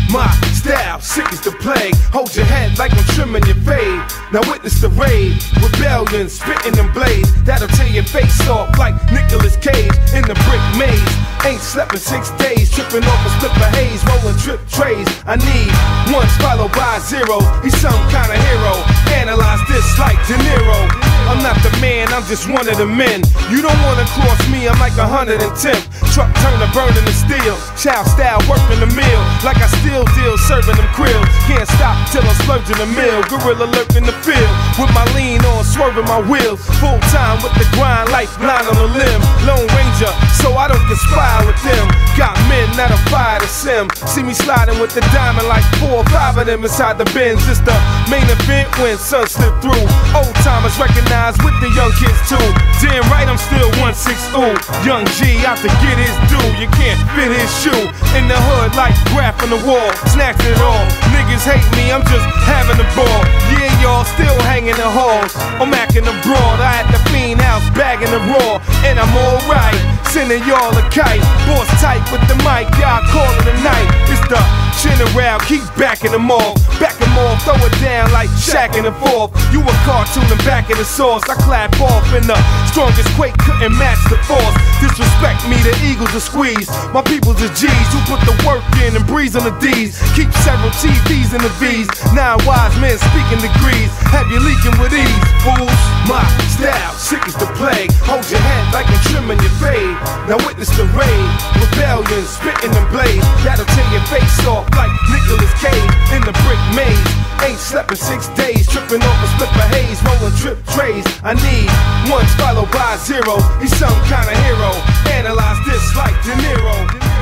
My style, sick as the plague. Hold your head like I'm trimming your fade. Now witness the raid, rebellion, spitting them blades. That'll tear your face off like Nicolas Cage in the brick maze. Ain't slept in 6 days, tripping off a slip of haze, rolling trip trays. I need ones followed by zero. He's some kind of hero. Analyze this like De Niro. I'm not the man, I'm just one of the men. You don't wanna cross me, I'm like 110. Truck turner burning the steel. Child style working the meal. Like I still deal serving them krills. Can't stop till I'm splurging the mill. Gorilla lurking the field. With my lean on, swerving my wheels. Full time with the grind, lifeline on the limb. Lone Ranger, so I don't conspire with them. Got men that'll fire the sim. See me sliding with the diamond like 4 or 5 of them inside the bins. It's the main event when sun slip through. Old timers recognize with the young kids too. Damn right I'm still 1-6-ooh. Young G out to get his due. You can't fit his shoe. In the hood like graph on the wall. Snatching it all. Niggas hate me, I'm just having a ball. Yeah, y'all still hanging the halls. I'm acting abroad. I at the fiend house bagging the raw. And I'm alright. Sending y'all a kite. Boss tight with the mic. Y'all call it a night. It's the general. Keep backing them off. Back them off. Throw it down like Shaq in the fourth. You a cartoon and back in the sauce. I clap off in the strongest quake. Couldn't match the force. Disrespect me, the Eagles are squeezed. My people's the G's who put the work in and breeze on the D's. Keep several TVs in the V's. 9 wise men speaking degrees. Have you leaking with ease, fools? My style, sick as the plague. Hold your head like I'm trimming your fade. Now witness the raid. Rebellion, spitting them blades. That'll tear your face off like Nicolas Cage in the brick maze. Ain't slept in 6 days, tripping off a slip of haze, rolling trip trays. I need ones followed by zero. He's some kind of hero. Analyze this like De Niro.